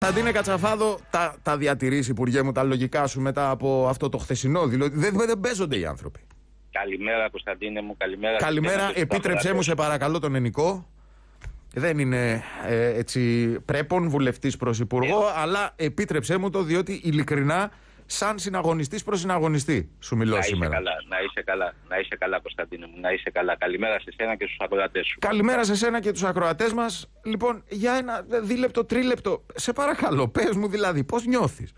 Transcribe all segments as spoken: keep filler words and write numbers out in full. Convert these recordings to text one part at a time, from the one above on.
Κωνσταντίνε Κατσαφάδο, τα, τα διατηρείς, Υπουργέ μου, τα λογικά σου μετά από αυτό το χθεσινό? Δηλαδή δεν, δεν παίζονται οι άνθρωποι. Καλημέρα, Κωνσταντίνε μου, καλημέρα. Καλημέρα, επίτρεψέ μου σε παρακαλώ τον Ενικό. Δεν είναι ε, έτσι πρέπον βουλευτής προς υπουργό, ε, αλλά επίτρεψέ μου το, διότι ειλικρινά σαν συναγωνιστής προς συναγωνιστή σου μιλώ να σήμερα. Είσαι καλά, να είσαι καλά, να είσαι καλά, Κωνσταντίνε μου, να είσαι καλά. Καλημέρα σε σένα και στους ακροατές σου. Καλημέρα σε σένα και τους ακροατές μας. Λοιπόν, για ένα δίλεπτο, τρίλεπτο, σε παρακαλώ, πες μου δηλαδή, πώς νιώθεις?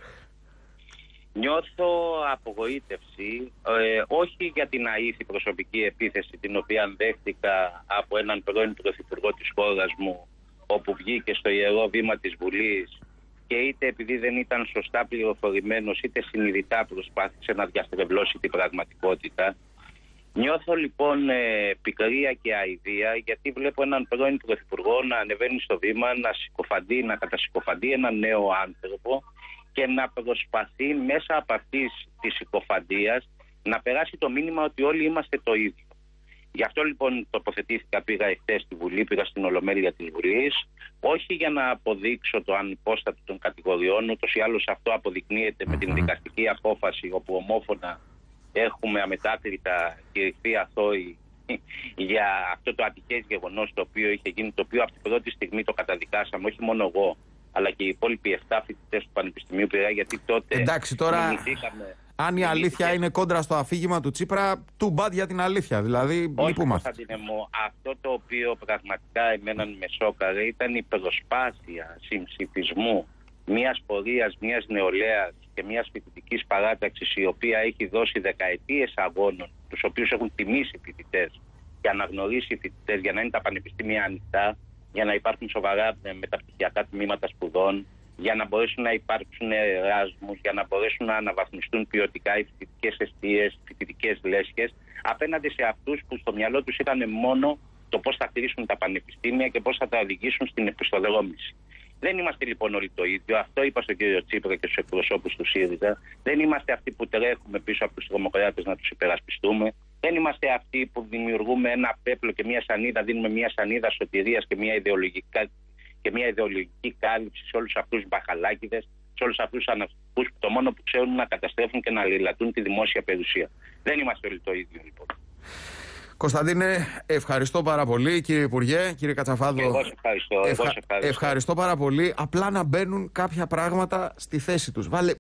Νιώθω απογοήτευση, ε, όχι για την αήθη προσωπική επίθεση την οποία δέχτηκα από έναν πρώην πρωθυπουργό της χώρας μου, όπου βγήκε στο ιερό βήμα της Βουλής και είτε επειδή δεν ήταν σωστά πληροφορημένος είτε συνειδητά προσπάθησε να διαστρεβλώσει την πραγματικότητα. Νιώθω λοιπόν ε, πικρία και αηδία, γιατί βλέπω έναν πρώην πρωθυπουργό να ανεβαίνει στο βήμα, να συκοφαντεί, να κατασυκοφαντεί έναν νέο άνθρωπο και να προσπαθεί μέσα από αυτής της συκοφαντίας να περάσει το μήνυμα ότι όλοι είμαστε το ίδιο. Γι' αυτό λοιπόν τοποθετήθηκα, πήγα εχθές στη Βουλή, πήγα στην Ολομέλεια της Βουλής, όχι για να αποδείξω το ανυπόστατο των κατηγοριών, ούτως ή άλλως αυτό αποδεικνύεται με την δικαστική απόφαση, όπου ομόφωνα έχουμε αμετάκριτα κηρυχθεί αθώοι για αυτό το ατυχές γεγονός το οποίο είχε γίνει, το οποίο από την πρώτη στιγμή το καταδικάσαμε, όχι μόνο εγώ, αλλά και οι υπόλοιποι επτά φοιτητές του Πανεπιστημίου Πειραιά, γιατί τότε. Εντάξει, τώρα, μιμηθήκαμε, αν η αλήθεια είναι κόντρα στο αφήγημα του Τσίπρα, too bad για την αλήθεια. Δηλαδή, λυπούμαστε. Όχι, αυτό το οποίο πραγματικά εμένα με σόκαρε ήταν η προσπάθεια συμψηφισμού μιας πορείας, μιας νεολαίας και μιας φοιτητικής παράταξης, η οποία έχει δώσει δεκαετίες αγώνων, τους οποίους έχουν τιμήσει φοιτητές και αναγνωρίσει φοιτητές για να είναι τα πανεπιστήμια ανοιχτά, για να υπάρχουν σοβαρά μεταπτυχιακά τμήματα σπουδών, για να μπορέσουν να υπάρξουν εράσμους, για να μπορέσουν να αναβαθμιστούν ποιοτικά οι φοιτητικές εστίες, φοιτητικές λέσχες, απέναντι σε αυτούς που στο μυαλό τους ήταν μόνο το πώς θα χτίσουν τα πανεπιστήμια και πώς θα τα οδηγήσουν στην επιστοδρόμηση. Δεν είμαστε λοιπόν όλοι το ίδιο. Αυτό είπα στον κύριο Τσίπρα και στους εκπροσώπους του ΣΥΡΙΖΑ. Δεν είμαστε αυτοί που τρέχουμε πίσω από τους τρομοκράτες να τους υπερασπιστούμε. Δεν είμαστε αυτοί που δημιουργούμε ένα πέπλο και μια σανίδα, δίνουμε μια σανίδα σωτηρίας και μια ιδεολογική, και μια ιδεολογική κάλυψη σε όλους αυτούς τους μπαχαλάκιδες, σε όλους αυτούς τους αναρχικούς που το μόνο που ξέρουν να καταστρέφουν και να λιλατούν τη δημόσια περιουσία. Δεν είμαστε όλοι το ίδιο λοιπόν. Κωνσταντίνε, ευχαριστώ πάρα πολύ, κύριε Υπουργέ, κύριε Κατσαφάδο. Εγώ σε ευχαριστώ. Ευχα... Εγώ σε ευχαριστώ. Ευχαριστώ πάρα πολύ. Απλά να μπαίνουν κάποια πράγματα στη θέση τους. Βάλε